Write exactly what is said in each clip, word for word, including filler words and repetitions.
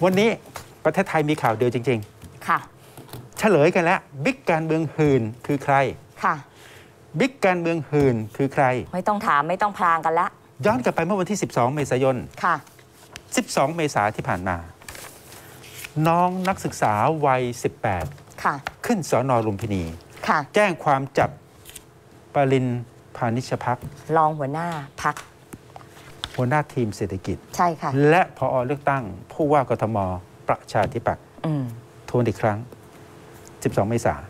วันนี้ประเทศไทยมีข่าวเดียวจริงๆค่ะเฉลยกันแล้วบิ๊กการเมืองหื่นคือใครค่ะบิ๊กการเมืองหื่นคือใครไม่ต้องถามไม่ต้องพลางกันละย้อนกลับไปเมื่อวันที่สิบสองเมษายนค่ะสิบสองเมษายนที่ผ่านมาน้องนักศึกษาวัยสิบแปดค่ะขึ้นสน.ลุมพินีค่ะแจ้งความจับปริญญาพานิชภักดิ์รองหัวหน้าพรรคหัวหน้าทีมเศรษฐกิจใช่ค่ะและผอ.เลือกตั้งผู้ว่ากทม.ประชาธิปัตย์ทวนอีกครั้งสิบสองเมษายน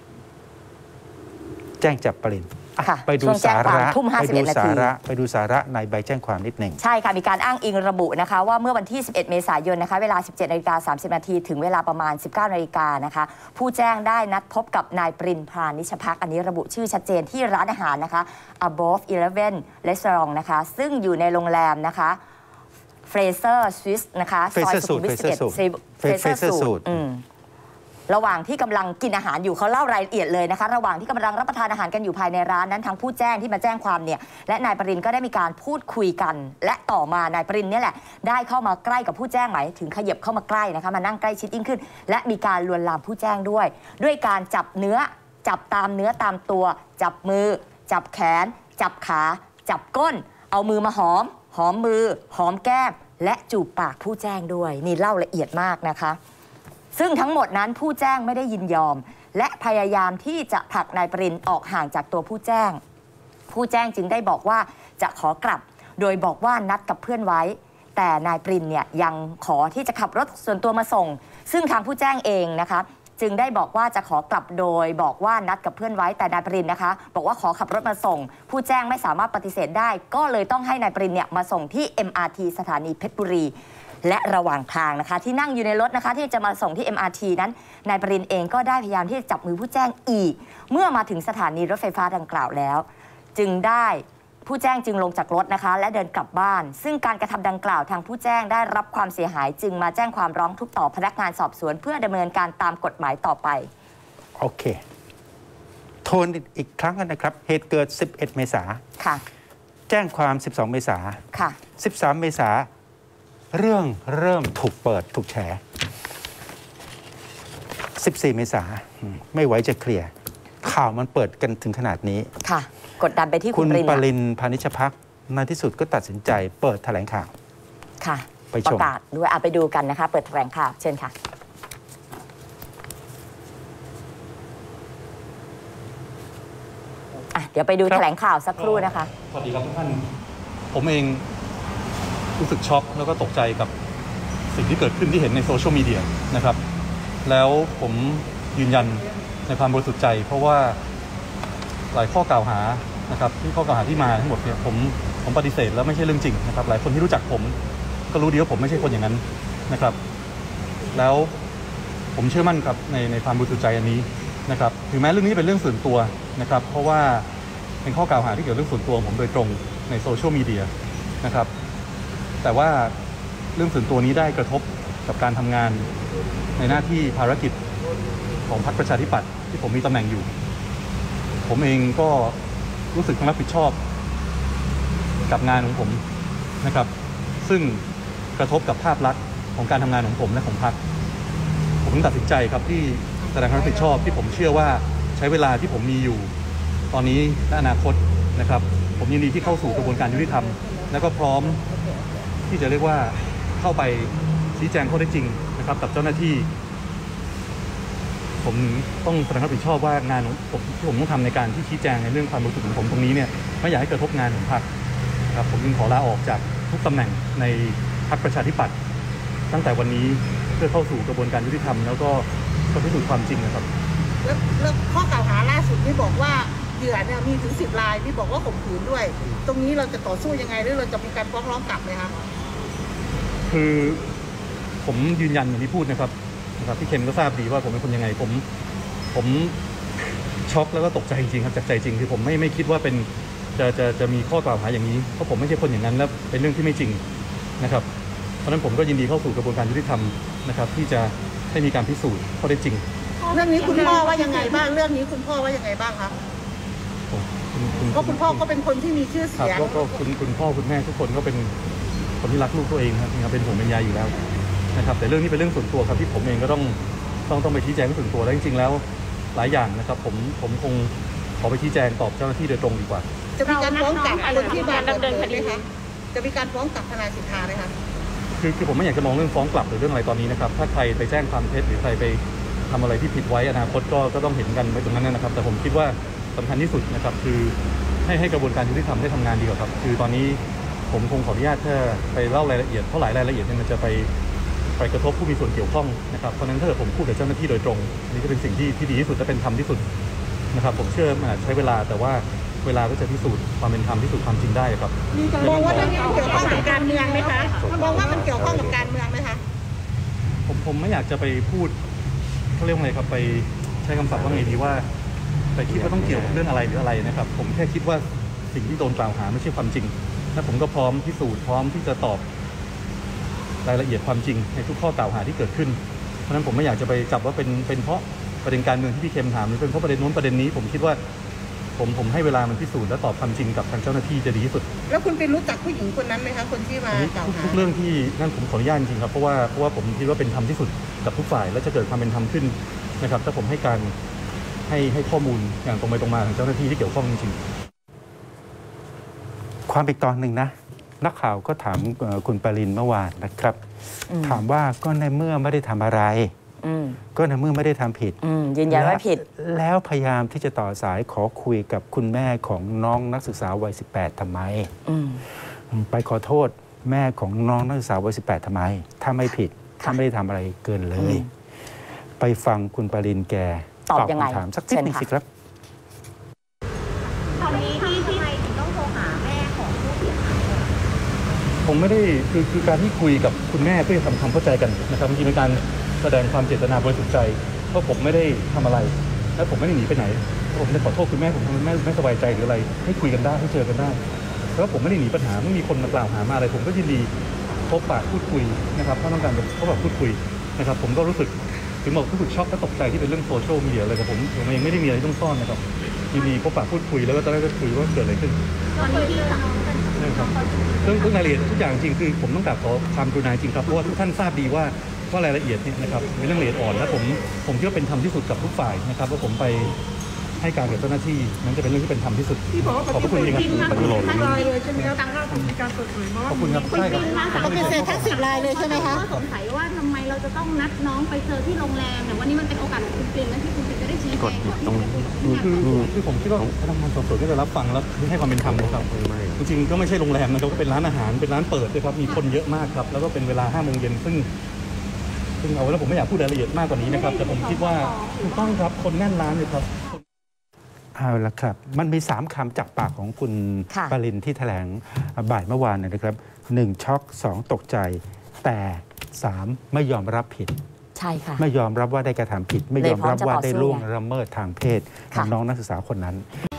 แจ้งจับปริญญาไปดูสาระไปดูสาระไปดูสาระในใบแจ้งความนิดหนึ่งใช่ค่ะมีการอ้างอิงระบุนะคะว่าเมื่อวันที่สิบเอ็ดเมษายนนะคะเวลา สิบเจ็ดนาฬิกาสามสิบนาทีถึงเวลาประมาณ สิบเก้านาฬิกานะคะผู้แจ้งได้นัดพบกับนายปริญญาพานิชภักดิ์อันนี้ระบุชื่อชัดเจนที่ร้านอาหารนะคะ Above Eleven Restaurant นะคะซึ่งอยู่ในโรงแรมนะคะ Fraser Suites นะคะซอยสุขุมวิทสิบเอ็ด Fraser Suitesระหว่างที่กำลังกินอาหารอยู่เขาเล่ารายละเอียดเลยนะคะระหว่างที่กำลังรับประทานอาหารกันอยู่ภายในร้านนั้นทั้งผู้แจ้งที่มาแจ้งความเนี่ยและนายปริญญาก็ได้มีการพูดคุยกันและต่อมานายปริญญาเนี่ยแหละได้เข้ามาใกล้กับผู้แจ้งหมายถึงขยับเข้ามาใกล้นะคะมานั่งใกล้ชิดยิ่งขึ้นและมีการลวนลามผู้แจ้งด้วยด้วยการจับเนื้อจับตามเนื้อตามตัวจับมือจับแขนจับขาจับก้นเอามือมาหอมหอมมือหอมแก้มและจูบปากผู้แจ้งด้วยนี่เล่าละเอียดมากนะคะซึ่งทั้งหมดนั้นผู้แจ้งไม่ได้ยินยอมและพยายามที่จะผลักนายปริญญาออกห่างจากตัวผู้แจ้งผู้แจ้งจึงได้บอกว่าจะขอกลับโดยบอกว่านัดกับเพื่อนไว้แต่นายปริญญาเนี่ยยังขอที่จะขับรถส่วนตัวมาส่งซึ่งทางผู้แจ้งเองนะคะจึงได้บอกว่าจะขอกลับโดยบอกว่านัดกับเพื่อนไว้แต่นายปริญญานะคะบอกว่าขอขับรถมาส่งผู้แจ้งไม่สามารถปฏิเสธได้ก็เลยต้องให้นายปริญญาเนี่ยมาส่งที่ เอ็ม อาร์ ที สถานีเพชรบุรีและระหว่างทางนะคะที่นั่งอยู่ในรถนะคะที่จะมาส่งที่ เอ็ม อาร์ ที นั้นนายปริญญาเองก็ได้พยายามที่จะจับมือผู้แจ้งอีกเมื่อมาถึงสถานีรถไฟฟ้าดังกล่าวแล้วจึงได้ผู้แจ้งจึงลงจากรถนะคะและเดินกลับบ้านซึ่งการกระทำดังกล่าวทางผู้แจ้งได้รับความเสียหายจึงมาแจ้งความร้องทุกข์ต่อพนักงานสอบสวนเพื่อดำเนินการตามกฎหมายต่อไปโอเคโทนอีกครั้งนะครับเหตุเกิดสิบเอ็ดเมษายนค่ะแจ้งความสิบสองเมษายนค่ะสิบสามเมษายนเรื่องเริ่มถูกเปิดถูกแฉสิบสี่เมษายนไม่ไหวจะเคลียร์ข่าวมันเปิดกันถึงขนาดนี้ค่ะกดดันไปที่คุณปริญญาพานิชภักดิ์ในที่สุดก็ตัดสินใจเปิดแถลงข่าวค่ะไปชมประกาศด้วยเอาไปดูกันนะคะเปิดแถลงข่าวเชิญค่ะอ่ะเดี๋ยวไปดูแถลงข่าวสักครู่นะคะสวัสดีครับทุกท่านผมเองรู้สึกช็อกแล้วก็ตกใจกับสิ่งที่เกิดขึ้นที่เห็นในโซเชียลมีเดียนะครับแล้วผมยืนยันในความบริสุทธิ์ใจเพราะว่าหลายข้อกล่าวหานะครับที่ข้อกล่าวหาที่มาทั้งหมดเนี่ยผมผมปฏิเสธแล้วไม่ใช่เรื่องจริงนะครับหลายคนที่รู้จักผมก็รู้ดีว่าผมไม่ใช่คนอย่างนั้นนะครับแล้วผมเชื่อมั่นครับในในความบริสุทธิ์ใจอันนี้นะครับถึงแม้เรื่องนี้เป็นเรื่องส่วนตัวนะครับเพราะว่าเป็นข้อกล่าวหาที่เกี่ยวกับเรื่องส่วนตัวผมโดยตรงในโซเชียลมีเดียนะครับแต่ว่าเรื่องส่วนตัวนี้ได้กระทบกับการทำงานในหน้าที่ภารกิจของพรรคประชาธิปัตย์ที่ผมมีตำแหน่งอยู่ผมเองก็รู้สึกต้องรับผิดชอบกับงานของผมนะครับซึ่งกระทบกับภาพลักษณ์ของการทำงานของผมและของพรรคผมตัดสินใจครับที่แสดงความรับผิดชอบที่ผมเชื่อว่าใช้เวลาที่ผมมีอยู่ตอนนี้และอนาคตนะครับผมยินดีที่เข้าสู่กระบวนการยุติธรรมและก็พร้อมที่จะเรียกว่าเข้าไปชี้แจงข้อเท็จจริงนะครับกับเจ้าหน้าที่ผมต้องแสดงความรับผิดชอบว่างานของผมที่ผมต้องทำในการที่ชี้แจงในเรื่องความบริสุทธิ์ของผมตรงนี้เนี่ยไม่อยากให้กระทบงานของพรรคครับผมจึงขอลาออกจากทุกตำแหน่งในพรรคประชาธิปัตย์ตั้งแต่วันนี้เพื่อเข้าสู่กระบวนการยุติธรรมแล้วก็พิสูจน์ความจริงนะครับแล้วแล้วข้อกล่าวหาล่าสุดที่บอกว่าเหยื่อเนี่ยมีถึงสิบรายที่บอกว่าข่มขืนด้วยตรงนี้เราจะต่อสู้ยังไงหรือเราจะมีการฟ้องร้องกลับไหมคะคือผมยืนยันอย่างที่พูดนะครับนะครับพี่เคนก็ทราบดีว่าผมเป็นคนยังไงผมผมช็อกแล้วก็ตกใจจริงครับจากใจจริงคือผมไม่ไม่คิดว่าเป็นจะจะจะมีข้อกล่าวหาอย่างนี้เพราะผมไม่ใช่คนอย่างนั้นและเป็นเรื่องที่ไม่จริงนะครับเพราะฉะนั้นผมก็ยินดีเข้าสู่กระบวนการยุติธรรมนะครับที่จะให้มีการพิสูจน์ข้อเท็จจริงเรื่องนี้คุณพ่อว่ายังไงบ้างเรื่องนี้คุณพ่อว่ายังไงบ้างคะก็คุณพ่อก็เป็นคนที่มีชื่อเสียงก็คุณคุณพ่อคุณแม่ทุกคนก็เป็นคนที่รักลูกตัวเองครับเป็นห่วงเป็นใยอยู่แล้วนะครับแต่เรื่องนี้เป็นเรื่องส่วนตัวครับที่ผมเองก็ต้องต้องต้องไปชี้แจงส่วนตัวแล้วจริงๆแล้วหลายอย่างนะครับผมผมคงขอไปชี้แจงตอบเจ้าหน้าที่โดยตรงดีกว่าจะมีการฟ้องกลับคนที่มาดำเนินคดีไหมคะจะมีการฟ้องกลับทนายสิทธาไหมคะคือคือผมไม่อยากจะมองเรื่องฟ้องกลับหรือเรื่องอะไรตอนนี้นะครับถ้าใครไปแจ้งความเท็จหรือใครไปทำอะไรที่ผิดไว้อนาคตก็ก็ต้องเห็นกันไว้ตรงนั้นนะครับแต่ผมคิดว่าสำคัญที่สุดนะครับคือให้ให้กระบวนการยุติธรรมได้ทำงานดีกว่าครับคือตอนนี้ผมคงขออนุญาตถ้าไปเล่ารายละเอียดเพราะหลายรายละเอียดเนี่ยมันจะไปไปกระทบผู้มีส่วนเกี่ยวข้องนะครับเพราะฉะนั้นถ้าเกิดผมพูดกับเจ้าหน้าที่โดยตรงนี่จะเป็นสิ่งที่ที่ดีที่สุดและเป็นธรรมที่สุดนะครับผมเชื่อมันอาจใช้เวลาแต่ว่าเวลาก็จะพิสูจน์ความเป็นธรรมพิสูจน์ความจริงได้ครับมองว่าเรื่องนี้เกี่ยวข้องกับการเมืองไหมคะมองว่ามันเกี่ยวข้องกับการเมืองไหมคะผมผมไม่อยากจะไปพูดเขาเรียกว่าไงครับไปใช้คำศัพท์ว่าไงดีว่าไปคิดว่าต้องเกี่ยวกับเรื่องอะไรหรืออะไรนะครับผมแค่คิดว่าสิ่งที่โดนกล่าวหาไม่ใช่ความจริงและผมก็พร้อมพิสูจน์พร้อมที่จะตอบรายละเอียดความจริงในทุกข้อกล่าวหาที่เกิดขึ้นเพราะฉะนั้นผมไม่อยากจะไปจับว่าเป็นเป็นเพราะประเด็นการเมืองที่พี่เค็มถามหรือเป็นเพราะประเด็นโน้นประเด็นนี้ผมคิดว่าผมผมให้เวลามันพิสูจน์และตอบความจริงกับทางเจ้าหน้าที่จะดีที่สุดแล้วคุณเป็นรู้จักผู้หญิงคนนั้นไหมคะคนที่มากล่าวหาทุกเรื่องที่นั่นผมขออนุญาตจริงครับเพราะว่าเพราะว่าผมคิดว่าเป็นธรรมที่สุดกับทุกฝ่ายและจะเกิดความเป็นธรรมขึ้นนะครับถ้าผมให้การให้ให้ข้อมูลอย่างตรงไปตรงมาทางเจ้าหน้าที่ที่เกี่ยวข้องจริงๆความอีกตอนหนึ่งนะนักข่าวก็ถามคุณปรินเมื่อวานนะครับถามว่าก็ในเมื่อไม่ได้ทำอะไรก็ในเมื่อไม่ได้ทำผิดยืนยันว่าผิดแล้วพยายามที่จะต่อสายขอคุยกับคุณแม่ของน้องนักศึกษาวัยสิบแปดทำไมไปขอโทษแม่ของน้องนักศึกษาวัยสิบแปดทำไมถ้าไม่ผิดถ้าไม่ได้ทำอะไรเกินเลยไปฟังคุณปรินแกตอบยังไงถามสักนิดนึงสิครับตอนนี้ที่ที่ไหนถึงต้องโทรหาแม่ของผู้เสียหายผมไม่ได้คือคือการที่คุยกับคุณแม่เพื่อทำความเข้าใจกันนะครับจริงๆเป็นการแสดงความเจตนาบริสุทธิ์ใจเพราะผมไม่ได้ทำอะไรและผมไม่ได้หนีไปไหนผมได้ขอโทษคุณแม่ผมทำให้แม่ไม่สบายใจหรืออะไรให้คุยกันได้ให้เจอกันได้แล้วผมไม่ได้หนีปัญหาไม่มีคนมากล่าวหามาอะไรผมก็ยินดีพบปะพูดคุยนะครับถ้าต้องการพบปะพูดคุยนะครับผมก็รู้สึกถึงบอกรู้สึกช็อกและตกใจที่เป็นเรื่องโซเชียลมีเดียอะไรแต่ผมผมเองไม่ได้มีอะไรต้องซ่อนนะครับยินดีพบปะพูดคุยแล้วก็ตอนแรกก็คุยว่าเกิดอะไรขึ้นตอนนี้ที่ทำนะครับเรื่องเรื่องรายละเอียดทุกอย่างจริงคือผมต้องกราบขอความกรุณาจริงครับเพราะว่าทุกท่านทราบดีว่าว่ารายละเอียดเนี่ยนะครับเป็นเรื่องละเอียดอ่อนและผมผมคิดว่าเป็นธรรมที่สุดกับทุกฝ่ายนะครับว่าผมไปให้การกับเจ้าหน้าที่นั้นจะเป็นเรื่องที่เป็นธรรมที่สุดขอบคุณจริงครับปฏิเสธทั้งรายเลยใช่ไหมครับมีการเปิดเผยว่าขอบคุณครับใช่ครับปฏิเสธทั้งสิบรายเลยใช่ไหมคะสงสัยว่าทำไมเราจะต้องนัดน้องไปเจอที่โรงแรมแต่วันนี้มันเป็นโอกาสของคุณปรินนะที่คุณปรินจะได้ชี้แจงก่อนคือคือผมคิดว่าพนักงานสอบสวนก็จะรับฟังแล้วให้ความเป็นธรรมนะครับจริงๆก็ไม่ใช่โรงแรมนะครับก็เป็นร้านอาหารเป็นร้านเปิดด้วยครับมีคนเยอะมากครับแล้วก็เป็นเวลาห้าโมงเย็นซึ่งซึ่งเอาแล้วผมไม่อยากพูดรายละเอียดมากกว่านี้นะครับแต่ผมคิดว่าถูกต้องครับคนแน่นร้านเลยครับเอาละครับมันมีสามคำจากปากของคุณปรินที่แถลงบ่ายเมื่อวานนะครับหนึ่งช็อกสองตกใจแต่สามไม่ยอมรับผิดใช่ค่ะไม่ยอมรับว่าได้กระทำผิดไม่ยอมรับว่าได้ล่วงละเมิดทางเพศน้องนักศึกษาคนนั้น